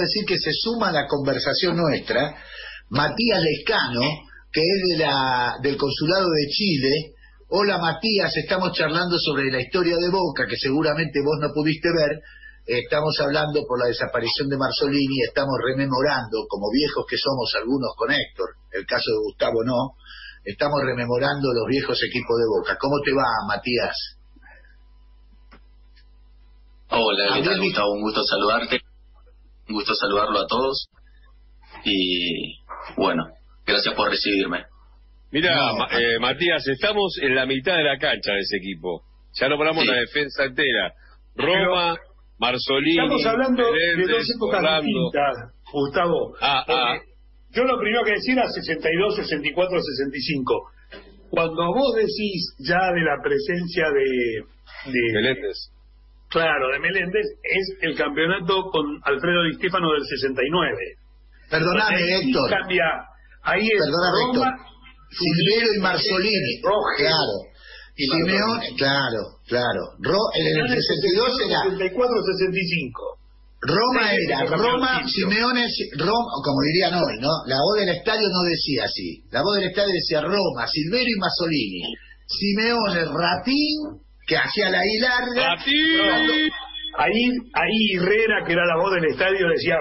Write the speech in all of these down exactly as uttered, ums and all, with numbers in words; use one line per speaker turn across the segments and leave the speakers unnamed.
decir que se suma a la conversación nuestra Matías Lescano, que es de la del Consulado de Chile. Hola Matías, estamos charlando sobre la historia de Boca, que seguramente vos no pudiste ver. Estamos hablando por la desaparición de Marzolini, estamos rememorando, como viejos que somos algunos con Héctor, el caso de Gustavo no, estamos rememorando los viejos equipos de Boca. ¿Cómo te va, Matías?
Hola, ¿qué tal, Gustavo? Un gusto saludarte, un gusto saludarlo a todos y bueno, gracias por recibirme.
Mira,
no,
Ma eh, Matías, estamos en la mitad de la cancha de ese equipo. Ya nombramos sí. La defensa entera. Roma, Pero Marzolini.
Estamos hablando
Meléndez,
de dos épocas
Orlando.
distintas, Gustavo.
Ah, ah.
Yo lo primero que decía era sesenta y dos, sesenta y cuatro, sesenta y cinco. Cuando vos decís ya de la presencia de, de
Meléndez.
Claro, de Meléndez, es el campeonato con Alfredo Di Stéfano del sesenta y nueve.
Perdóname,
ahí
Héctor.
Cambia, ahí es
Perdóname,
Roma,
Héctor. Silvero y Marzolini.
Rojas,
claro.
Y
Simeone, claro, claro. Ro, en el sesenta y dos era...
sesenta y cuatro, sesenta y cinco.
Roma
sí,
era Roma, Simeone, Roma, como dirían hoy, ¿no? La voz del estadio no decía así. La voz del estadio decía Roma, Silvero y Mazzolini. Simeone, Ratín, que hacía la I larga.
¡Ratín!
Ahí, ahí Herrera, que era la voz del estadio, decía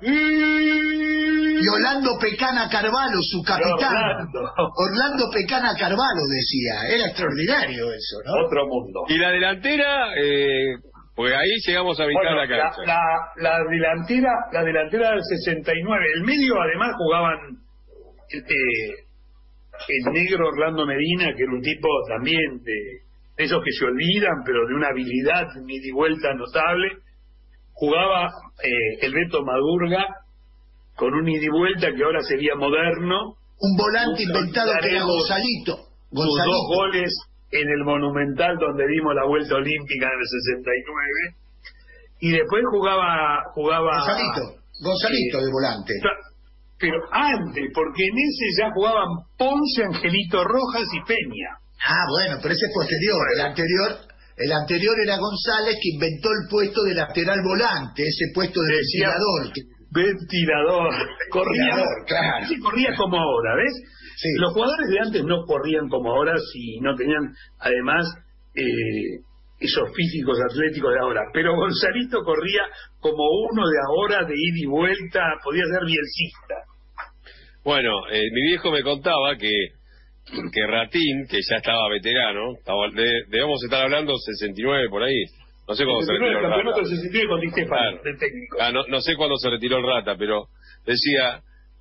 Ratín.
Y Orlando Pecana Carvalho, su capitán.
Orlando.
Orlando Pecana Carvalho decía. Era extraordinario eso, ¿no?
Otro mundo.
Y la delantera, eh, pues ahí llegamos a mitad
bueno,
de la cancha.
La, la, la delantera, la delantera del sesenta y nueve. El medio además jugaban eh, el negro Orlando Medina, que era un tipo también de esos que se olvidan, pero de una habilidad ida y vuelta notable. Jugaba eh, el Beto Madurga, con un ida y vuelta que ahora sería moderno.
Un volante inventado que era Gonzalito.
Sus dos goles en el Monumental, donde dimos la vuelta olímpica en el sesenta y nueve. Y después jugaba... jugaba
Gonzalito, Gonzalito eh, de volante.
Pero antes, porque en ese ya jugaban Ponce, Angelito Rojas y Peña.
Ah, bueno, pero ese es posterior. El anterior... El anterior era González, que inventó el puesto de lateral volante, ese puesto de ventilador. Que...
Ventilador. Corría,
ventilador, claro.
Sí, corría como ahora, ¿ves?
Sí.
Los jugadores de antes no corrían como ahora si no tenían, además, eh, esos físicos atléticos de ahora. Pero Gonzalito corría como uno de ahora, de ida y vuelta, podía ser bielcista.
Bueno, eh, mi viejo me contaba que que Ratín, que ya estaba veterano, estaba, de, debemos estar hablando sesenta y nueve por ahí, no sé cuándo se retiró el Rata.
El sesenta y nueve con Di Stéfano,
claro.
del técnico.
Ah, no, no sé cuándo se retiró el Rata, pero decía,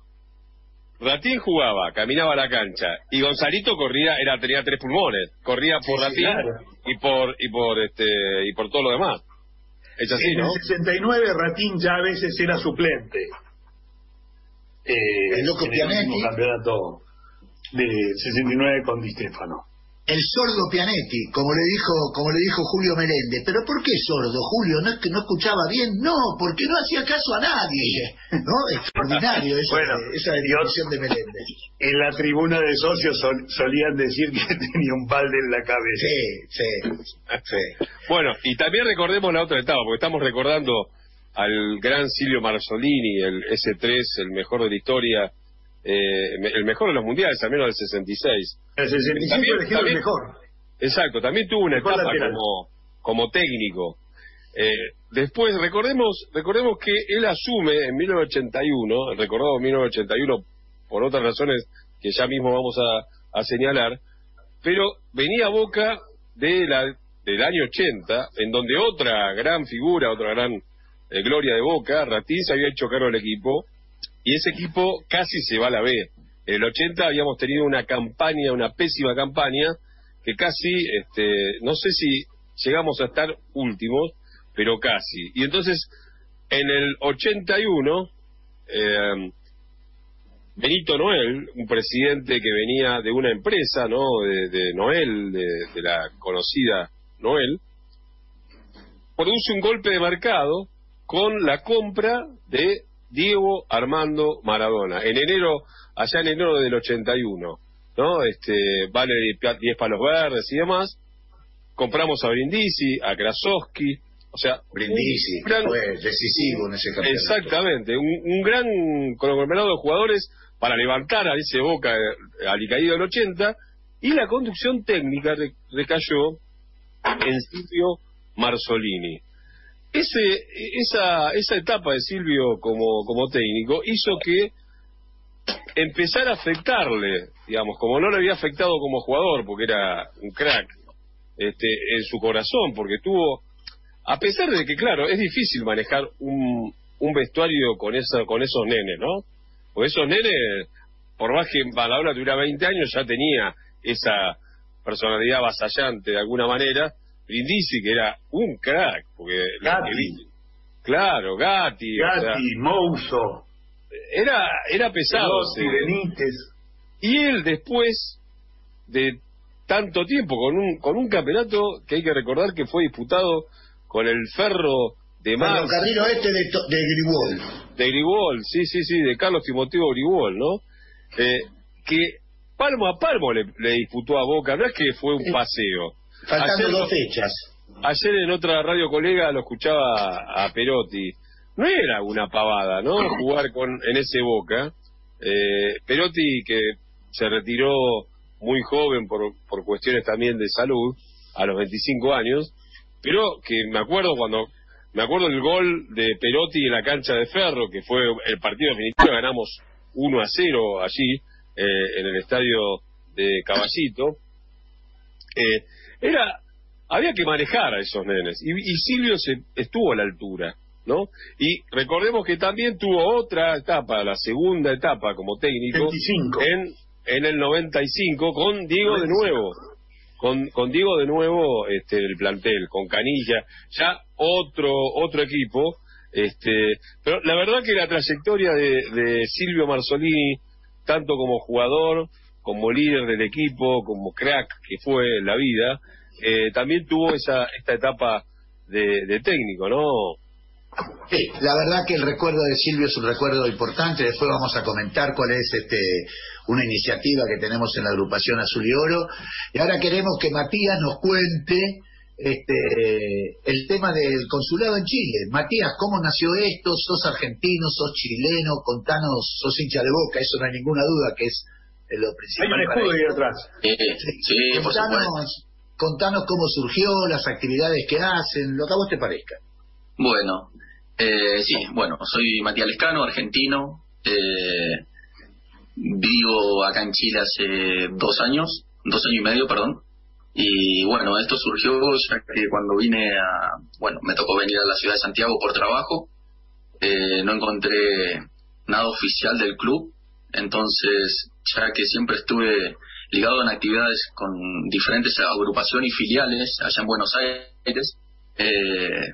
Ratín jugaba, caminaba a la cancha, y Gonzalito corría, era tenía tres pulmones, corría por
sí,
Ratín
claro.
y por y por este y por todo lo demás. Es así,
en
¿no?
el sesenta y nueve Ratín ya a veces era suplente. Eh,
el loco
en
Pianetti.
el último campeonato de sesenta y nueve con Di Stéfano.
El sordo Pianetti, como le dijo como le dijo Julio Meléndez. ¿Pero por qué sordo, Julio? ¿No es que no escuchaba bien? No, porque no hacía caso a nadie. ¿No? Extraordinario esa,
bueno,
esa definición de Meléndez.
En la tribuna de socios sol, solían decir que tenía un balde en la cabeza.
Sí, sí, sí.
Bueno, y también recordemos la otra etapa, porque estamos recordando al gran Silvio Marzolini, el ese tres, el mejor de la historia, eh, el mejor de los mundiales, al menos del sesenta y seis.
El sesenta y seis
también,
elegido
también,
el mejor.
Exacto, también tuvo una
mejor
etapa
lateral.
como, como técnico. Eh, después, recordemos recordemos que él asume en mil novecientos ochenta y uno, recordado en mil novecientos ochenta y uno por otras razones que ya mismo vamos a, a señalar, pero venía a Boca de la, del año ochenta, en donde otra gran figura, otra gran eh, gloria de Boca, Ratín, se había hecho cargo del equipo, y ese equipo casi se va a la B. En el ochenta habíamos tenido una campaña, una pésima campaña, que casi, este, no sé si llegamos a estar últimos, pero casi. Y entonces, en el ochenta y uno, eh, Benito Noel, un presidente que venía de una empresa, ¿no?, de, de Noel, de, de la conocida Noel, produce un golpe de mercado con la compra de Diego Armando Maradona, en enero, allá en enero del ochenta y uno, ¿no? Este, vale diez palos verdes y demás. Compramos a Brindisi, a Krasowski, O sea,
Brindisi, gran, fue decisivo en ese campeonato.
Exactamente, un, un gran conglomerado de jugadores para levantar a ese Boca alicaído del ochenta, y la conducción técnica recayó en Silvio Marzolini. Ese, esa, esa etapa de Silvio como, como técnico hizo que empezara a afectarle, digamos, como no le había afectado como jugador, porque era un crack, este, en su corazón, porque tuvo, a pesar de que, claro, es difícil manejar un, un vestuario con esa, con esos nenes, ¿no? Porque esos nenes, por más que Balabla tuviera veinte años, ya tenía esa personalidad avasallante de alguna manera. Brindisi, que era un crack, porque
Gatti,
que, claro, Gatti,
Gatti,
o sea,
Mouso,
era, era pesado.
Perotti, Benítez.
Y él, después de tanto tiempo, con un con un campeonato que hay que recordar que fue disputado con el Ferro de Mar.
El carril este de, de Grigol.
De Grigol, sí, sí, sí, de Carlos Timoteo Grigol, ¿no? Eh, que palmo a palmo le, le disputó a Boca, no es que fue un paseo.
Faltando
ayer,
dos fechas.
Ayer en otra radio colega lo escuchaba a Perotti. No era una pavada, ¿no? Jugar con en ese Boca. Eh, Perotti, que se retiró muy joven por, por cuestiones también de salud, a los veinticinco años, pero que me acuerdo cuando me acuerdo el gol de Perotti en la cancha de Ferro, que fue el partido definitivo, ganamos uno a cero allí, eh, en el estadio de Caballito. Eh, era había que manejar a esos nenes, y, y Silvio se, estuvo a la altura, ¿no? Y recordemos que también tuvo otra etapa, la segunda etapa como técnico,
veinticinco.
en en el noventa y cinco, con Diego de nuevo, con, con Diego de nuevo, este, el plantel, con Canilla, ya otro otro equipo, este, pero la verdad que la trayectoria de, de Silvio Marzolini, tanto como jugador, como líder del equipo, como crack que fue en la vida, eh, también tuvo esa esta etapa de, de técnico, ¿no?
Sí, la verdad que el recuerdo de Silvio es un recuerdo importante. Después vamos a comentar cuál es este una iniciativa que tenemos en la agrupación Azul y Oro. Y ahora queremos que Matías nos cuente este el tema del consulado en Chile. Matías, ¿cómo nació esto? ¿Sos argentino? ¿Sos chileno? Contanos, sos hincha de Boca, eso no hay ninguna duda que es lo principal.
Hay un escudo ahí atrás.
Sí, sí, por
contanos, contanos cómo surgió, las actividades que hacen, lo que a vos te parezca.
Bueno, eh, sí, bueno, soy Matías Lescano, argentino, eh, vivo acá en Chile hace dos años, dos años y medio, perdón, y bueno, esto surgió ya que cuando vine a, bueno, me tocó venir a la ciudad de Santiago por trabajo, eh, no encontré nada oficial del club, entonces ya que siempre estuve ligado en actividades con diferentes agrupaciones y filiales allá en Buenos Aires, eh,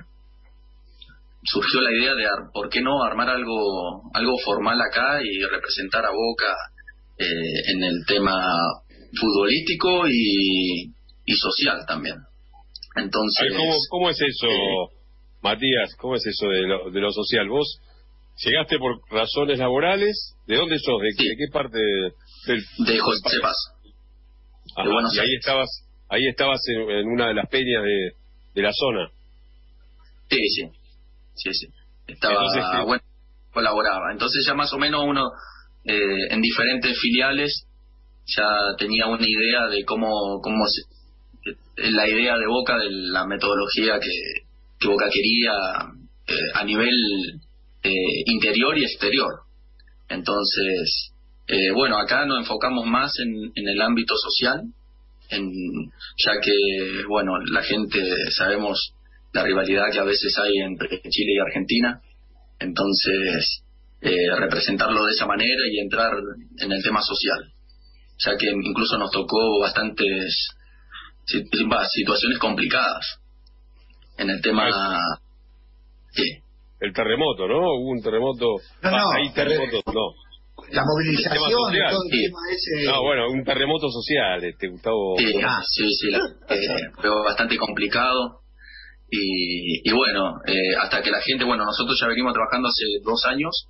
surgió la idea de, ¿por qué no armar algo algo formal acá y representar a Boca eh, en el tema futbolístico y, y social también? Entonces,
Ay, ¿cómo, ¿cómo es eso, eh, Matías? ¿Cómo es eso de lo, de lo social? ¿Vos llegaste por razones laborales? ¿De dónde sos? ¿De, sí. ¿de qué parte del
De José Paz.
Ajá, de Buenos y Aires. ahí estabas ahí estabas en, en una de las peñas de, de la zona.
Sí, sí. Sí, sí. Estaba, Entonces, ¿sí? bueno, colaboraba. Entonces ya más o menos uno, eh, en diferentes filiales, ya tenía una idea de cómo, cómo se, la idea de Boca, de la metodología que, que Boca quería eh, a nivel eh, interior y exterior. Entonces, eh, bueno, acá nos enfocamos más en, en el ámbito social, en, ya que, bueno, la gente, sabemos la rivalidad que a veces hay entre Chile y Argentina, entonces eh, representarlo de esa manera y entrar en el tema social, ya que incluso nos tocó bastantes situaciones complicadas en el tema. Sí.
El terremoto, ¿no? Hubo un terremoto.
No, no,
hay terremotos, no.
La movilización, el todo el
sí.
tema ese.
No, bueno, un terremoto social, este Gustavo.
Sí, ah, sí, sí, la, eh, fue bastante complicado. Y, y bueno, eh, hasta que la gente, bueno, nosotros ya venimos trabajando hace dos años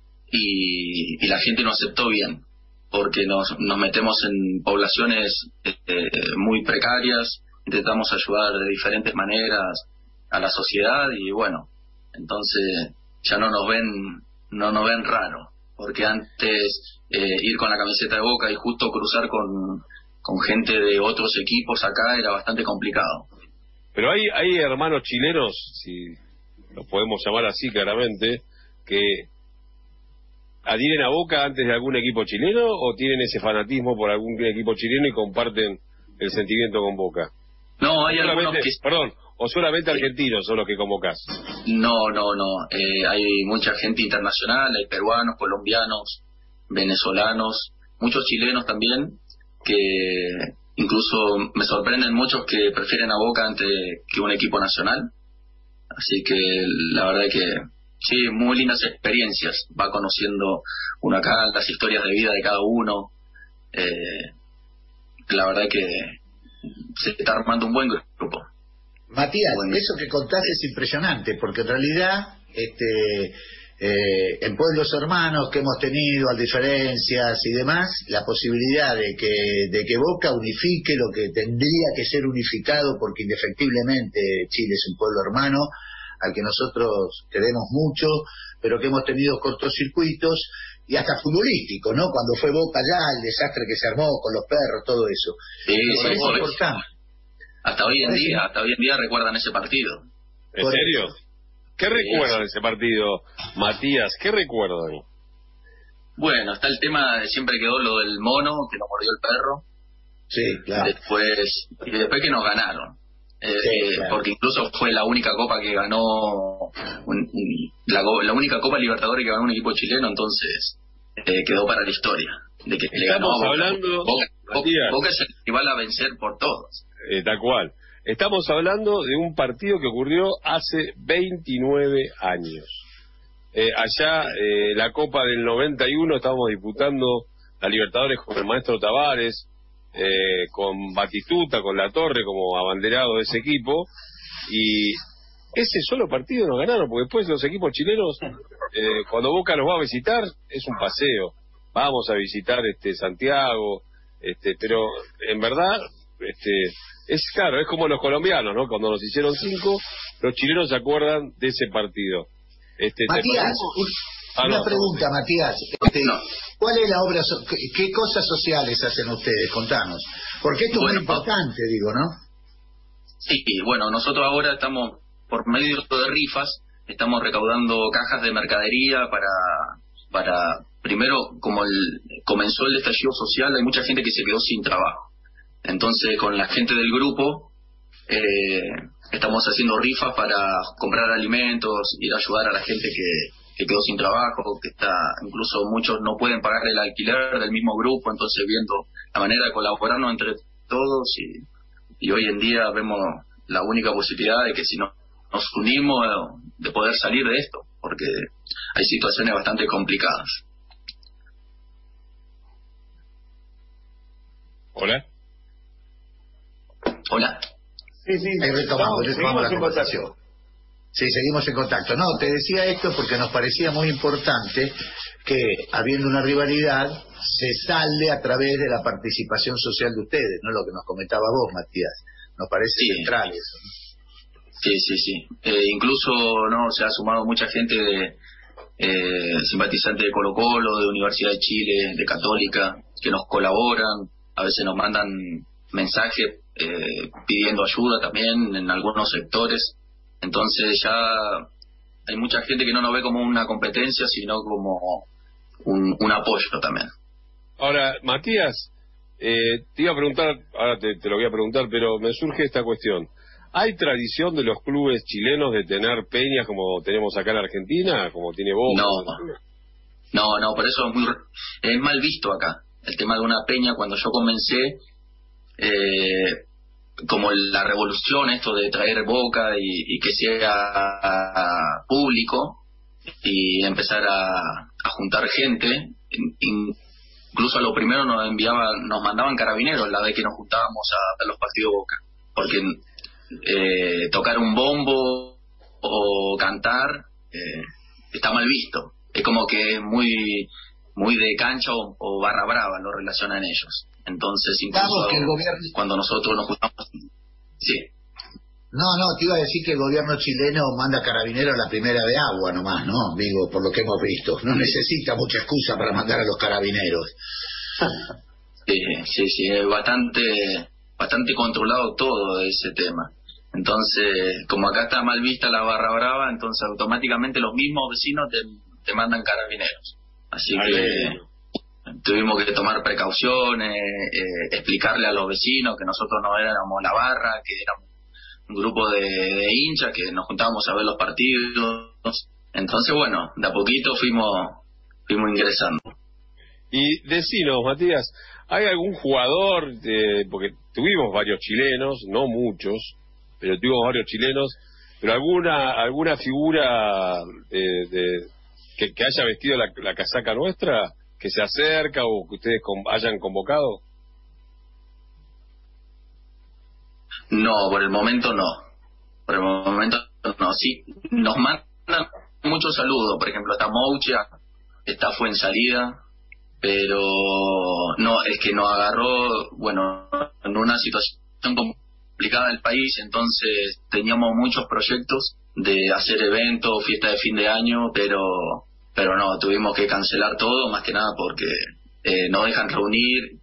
y, y la gente nos aceptó bien, porque nos, nos metemos en poblaciones eh, muy precarias, intentamos ayudar de diferentes maneras a la sociedad y bueno, entonces ya no nos ven, no nos ven raro, porque antes eh, ir con la camiseta de Boca y justo cruzar con, con gente de otros equipos acá era bastante complicado.
Pero hay, hay hermanos chilenos, si los podemos llamar así claramente, que adhieren a Boca antes de algún equipo chileno o tienen ese fanatismo por algún equipo chileno y comparten el sentimiento con Boca.
No, hay algunos que...
Perdón, o solamente argentinos son los que convocás.
No, no, no. Eh, hay mucha gente internacional, hay peruanos, colombianos, venezolanos, muchos chilenos también, que incluso me sorprenden muchos que prefieren a Boca antes que un equipo nacional. Así que la verdad que sí, muy lindas experiencias. Va conociendo uno acá las historias de vida de cada uno. Eh, la verdad que se está armando un buen grupo.
Matías,
Bueno,
eso que contás es impresionante, porque en realidad este, eh, en Pueblos Hermanos que hemos tenido, a diferencias y demás, la posibilidad de que, de que Boca unifique lo que tendría que ser unificado, porque indefectiblemente Chile es un pueblo hermano, al que nosotros queremos mucho, pero que hemos tenido cortocircuitos, y hasta futbolístico, ¿no? Cuando fue Boca allá, el desastre que se armó con los perros, todo eso.
Sí, sí,
es
por
importante.
Hasta hoy en día, hasta hoy en día recuerdan ese partido.
¿En
Por
serio?
eso.
¿Qué recuerdan de ese partido, Matías? ¿Qué recuerdan?
Bueno, está el tema, de siempre quedó lo del mono, que nos mordió el perro.
Sí, claro.
Después, y después que nos ganaron. Eh,
Sí, claro.
Porque incluso fue la única copa que ganó, un, un- la, go- la única copa Libertadores que ganó un equipo chileno, entonces eh, quedó para la historia. De que le ganó
Estamos
a Boca.
hablando,
Boca, Boca-
Matías.
Boca es el rival a vencer por todos.
Eh, tal cual. Estamos hablando de un partido que ocurrió hace veintinueve años. Eh, allá, eh, la Copa del noventa y uno, estábamos disputando la Libertadores con el maestro Tavares, eh, con Batistuta, con La Torre como abanderado de ese equipo, y ese solo partido nos ganaron, porque después los equipos chilenos, eh, cuando Boca los va a visitar, es un paseo. Vamos a visitar este Santiago, este, pero en verdad, este, es claro, es como los colombianos, ¿no? Cuando nos hicieron cinco, los chilenos se acuerdan de ese partido. Este, ¿te
Matías,
parece?
un-
Ah,
una
no,
pregunta, Matías. Este,
No.
¿Cuál es la obra, so- qué, qué cosas sociales hacen ustedes? Contanos. Porque esto
Bueno,
es muy importante, digo, ¿no?
Sí, bueno, nosotros ahora estamos, por medio de rifas, estamos recaudando cajas de mercadería para, para primero, como el, comenzó el estallido social, hay mucha gente que se quedó sin trabajo. Entonces, con la gente del grupo, eh, estamos haciendo rifas para comprar alimentos, ir a ayudar a la gente que, que quedó sin trabajo, que está, incluso muchos no pueden pagar el alquiler del mismo grupo, entonces viendo la manera de colaborarnos entre todos y, y hoy en día vemos la única posibilidad de que si no, nos unimos, eh, de poder salir de esto, porque hay situaciones bastante complicadas.
Hola.
Hola.
Sí, sí.
Ahí retomamos,
Estamos-
retomamos la
seguimos en
conversación.
contacto.
Sí, seguimos en contacto. No, te decía esto porque nos parecía muy importante que, habiendo una rivalidad, se salde a través de la participación social de ustedes, ¿no? Lo que nos comentaba vos, Matías. Nos parece
Sí.
central eso, ¿no?
Sí, sí, sí. Eh, incluso no se ha sumado mucha gente de eh, simpatizantes de Colo Colo, de Universidad de Chile, de Católica, que nos colaboran, a veces nos mandan mensajes eh, pidiendo ayuda también en algunos sectores. Entonces ya hay mucha gente que no nos ve como una competencia, sino como un, un apoyo también.
Ahora, Matías, eh, te iba a preguntar, ahora te, te lo voy a preguntar, pero me surge esta cuestión. ¿Hay tradición de los clubes chilenos de tener peñas como tenemos acá en Argentina, como tiene Boca?
No, no, no, por eso es, muy, es mal visto acá. El tema de una peña, cuando yo comencé, eh, como la revolución, esto de traer Boca y, y que sea público y empezar a, a juntar gente, in, incluso a lo primero nos enviaban, nos mandaban carabineros la vez que nos juntábamos a ver los partidos de Boca, porque eh, tocar un bombo o cantar eh, está mal visto, es como que es muy muy de cancha o, o barra brava, lo relacionan ellos. Entonces incluso
Vamos, que el gobierno...
cuando nosotros nos juntamos, sí,
No, no, te iba a decir que el gobierno chileno manda carabineros a la primera de agua nomás, ¿no? Digo, por lo que hemos visto. No necesita mucha excusa para mandar a los carabineros.
Sí, sí, sí, es bastante, bastante controlado todo ese tema. Entonces, como acá está mal vista la barra brava, entonces automáticamente los mismos vecinos te, te mandan carabineros. Así
Ay,
que tuvimos que tomar precauciones, eh, explicarle a los vecinos que nosotros no éramos la barra, que éramos un grupo de, de hinchas, que nos juntábamos a ver los partidos. Entonces, bueno, de a poquito fuimos, fuimos ingresando.
Y decinos, Matías, ¿hay algún jugador, de, porque tuvimos varios chilenos, no muchos, pero tuvimos varios chilenos, pero alguna alguna figura de, de que, que haya vestido la, la casaca nuestra, que se acerca o que ustedes con, hayan convocado?
No, por el momento no. Por el momento no. Sí, nos mandan muchos saludos. Por ejemplo, está Moucha, está Fuensalida, pero no, es que nos agarró, bueno, en una situación complicada del país, entonces teníamos muchos proyectos de hacer eventos, fiesta de fin de año, pero pero no, tuvimos que cancelar todo, más que nada porque eh, no dejan reunir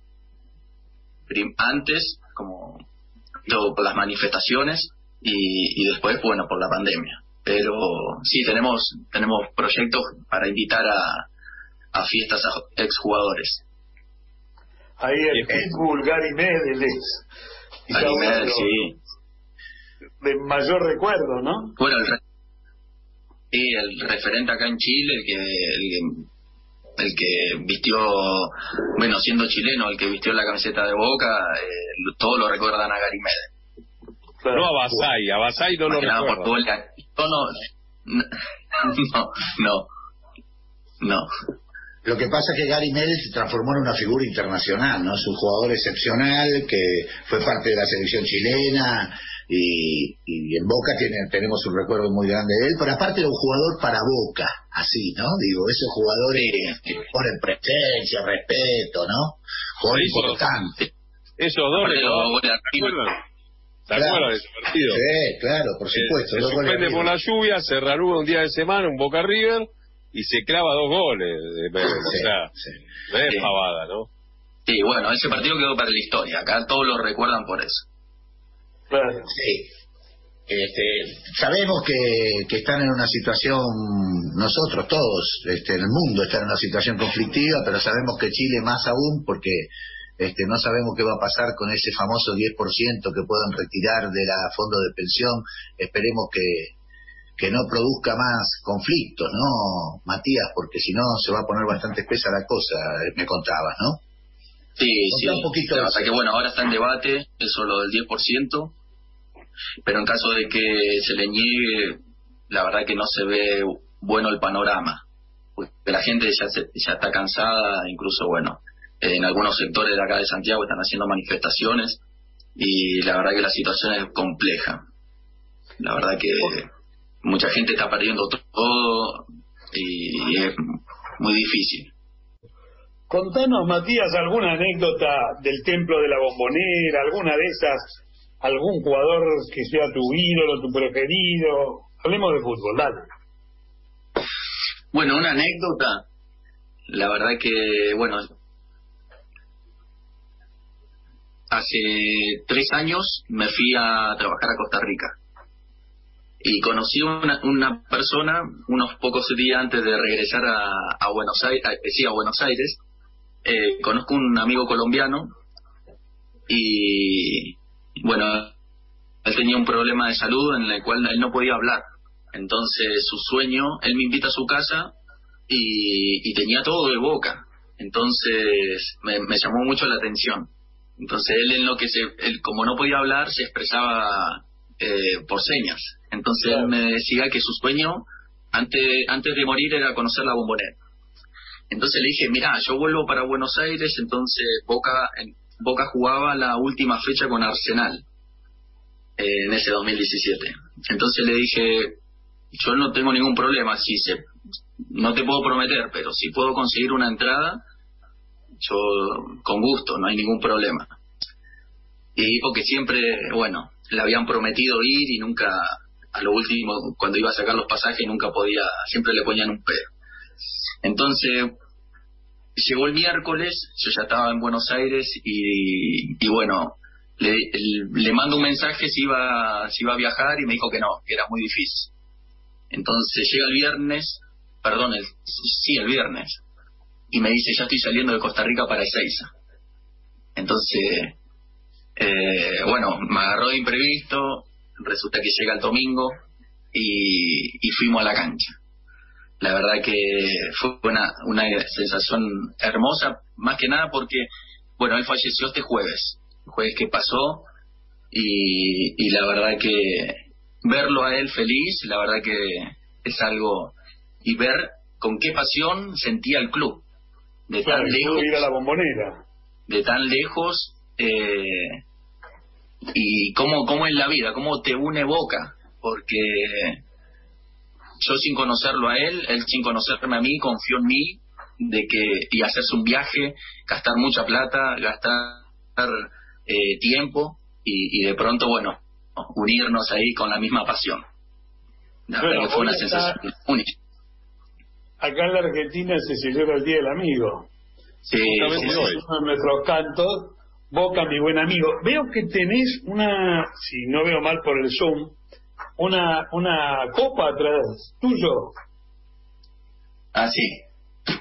prim- antes, como por las manifestaciones, y, y después, bueno, por la pandemia. Pero sí, tenemos tenemos proyectos para invitar a, a fiestas a exjugadores.
Ahí el Pitbull, Gary Medel es
Gary Medel, sí.
De mayor recuerdo, ¿no?
Bueno, el, re sí, el referente acá en Chile, el que, el que el que vistió, bueno, siendo chileno, el que vistió la camiseta de Boca, eh, todos lo recuerdan a Gary Medel.
Claro. No a Basay, a Basay no lo recuerdan.
Por todo el, no, no, no, no, no.
Lo que pasa es que Gary Medel se transformó en una figura internacional, ¿no? Es un jugador excepcional que fue parte de la selección chilena y, y en Boca tiene, tenemos un recuerdo muy grande de él, pero aparte era un jugador para Boca, así, ¿no? Digo, esos jugadores que ponen presencia, respeto, ¿no? Jugador importante.
Esos dos, ¿no? ¿Te acuerdas? ¿Te
Claro.
acuerdas de ese partido?
Sí, claro, por supuesto.
Eh, se suspende por la lluvia, se reanuda un día de semana, un Boca River, y se clava dos goles. De Medel.
Sí,
o sea,
sí.
no es
Sí.
pavada, ¿no?
Sí, bueno, ese partido quedó para la historia. Acá todos lo recuerdan por eso.
Claro.
Sí. Este, sabemos que, que están en una situación, nosotros todos, este, el mundo está en una situación conflictiva, pero sabemos que Chile más aún, porque este, no sabemos qué va a pasar con ese famoso diez por ciento que puedan retirar de la fondo de pensión. Esperemos que, que no produzca más conflictos, ¿no, Matías? Porque si no se va a poner bastante espesa la cosa, me contabas, ¿no?
Sí, sí.
Un poquito
La
de
verdad
eso.
que bueno, ahora está en debate eso lo del diez por ciento, pero en caso de que se le niegue, la verdad que no se ve bueno el panorama, porque la gente ya se, ya está cansada, incluso bueno, en algunos sectores de acá de Santiago están haciendo manifestaciones y la verdad que la situación es compleja. La verdad que mucha gente está perdiendo todo y es muy difícil.
Contanos, Matías, alguna anécdota del Templo de la Bombonera, alguna de esas, algún jugador que sea tu ídolo, tu preferido. Hablemos de fútbol, dale.
Bueno, una anécdota, la verdad que, bueno, hace tres años me fui a trabajar a Costa Rica y conocí una, una persona unos pocos días antes de regresar a, a Buenos Aires, a, sí, a Buenos Aires. Eh, conozco un amigo colombiano y bueno, él tenía un problema de salud en el cual él no podía hablar. Entonces su sueño, él me invita a su casa y, y tenía todo de Boca. Entonces me, me llamó mucho la atención. Entonces él en lo que se, él como no podía hablar se expresaba eh, por señas. Entonces claro. Él me decía que su sueño antes antes de morir era conocer la Bombonera. Entonces le dije, mira, yo vuelvo para Buenos Aires, entonces Boca en, Boca jugaba la última fecha con Arsenal eh, en ese dos mil diecisiete. Entonces le dije, yo no tengo ningún problema, si se, no te puedo prometer, pero si puedo conseguir una entrada, yo con gusto, no hay ningún problema. Y porque siempre, bueno, le habían prometido ir y nunca, a lo último, cuando iba a sacar los pasajes, nunca podía, siempre le ponían un pero. Entonces, llegó el miércoles, yo ya estaba en Buenos Aires y, y bueno, le, le mando un mensaje si iba, si iba a viajar y me dijo que no, que era muy difícil. Entonces llega el viernes, perdón, el, sí, el viernes, y me dice, ya estoy saliendo de Costa Rica para Ezeiza. Entonces, eh, bueno, me agarró de imprevisto, resulta que llega el domingo y, y fuimos a la cancha. La verdad que fue una, una sensación hermosa, más que nada porque, bueno, él falleció este jueves, el jueves que pasó, y, y la verdad que verlo a él feliz, la verdad que es algo, y ver con qué pasión sentía el club, de
claro,
tan lejos,
ir a la Bombonera,
de tan lejos, eh, y cómo, cómo es la vida, cómo te une Boca, porque yo sin conocerlo a él, él sin conocerme a mí, confió en mí, de que, y hacerse un viaje, gastar mucha plata, gastar eh, tiempo, y, y de pronto, bueno, unirnos ahí con la misma pasión. La
bueno,
verdad que fue una sensación única.
Acá en la Argentina se celebra el Día del Amigo.
Sí,
sí,
sí,
sí.
sí.
Uno de nuestros cantos, Boca, mi buen amigo. Veo que tenés una, si no veo mal por el Zoom, una una copa atrás tuyo.
Ah, sí.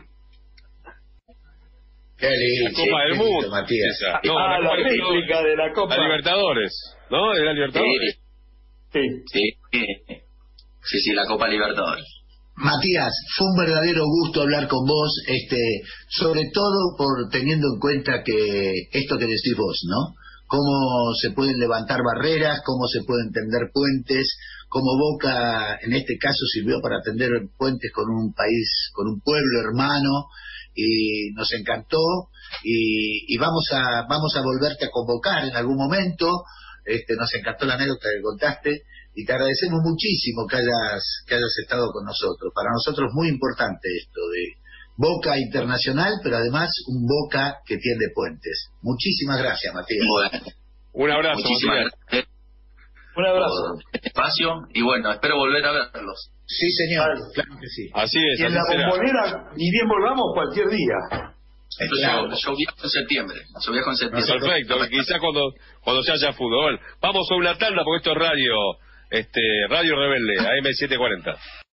Qué lindo,
La Copa del Mundo,
Matías.
esa. No,
ah,
la,
la
Copa del Mundo,
réplica de la Copa.
la Libertadores, ¿no? ¿Era Libertadores?
Sí.
Sí, sí, sí, sí, la Copa Libertadores.
Matías, fue un verdadero gusto hablar con vos, este, sobre todo por teniendo en cuenta que esto que decís vos, ¿no? Cómo se pueden levantar barreras, cómo se pueden tender puentes, cómo Boca, en este caso, sirvió para tender puentes con un país, con un pueblo hermano, y nos encantó, y, y vamos a vamos a volverte a convocar en algún momento. Este, nos encantó la anécdota que contaste, y te agradecemos muchísimo que hayas que hayas estado con nosotros. Para nosotros es muy importante esto de Boca internacional, pero además un Boca que tiende puentes. Muchísimas gracias, Matías.
Bueno,
Un abrazo,
muchísimas
Matías.
gracias
Un abrazo.
por este espacio, y bueno, espero volver a verlos.
Sí, señor,
Vale.
claro que sí.
Así es,
Y en
así
la
será.
Bombonera, ni bien volvamos, cualquier día.
Yo,
Claro.
yo viajo en septiembre, yo viajo en septiembre.
Perfecto, quizá cuando cuando se haya fútbol. Vamos a una tanda porque esto es radio, este Radio Rebelde, A M setecientos cuarenta.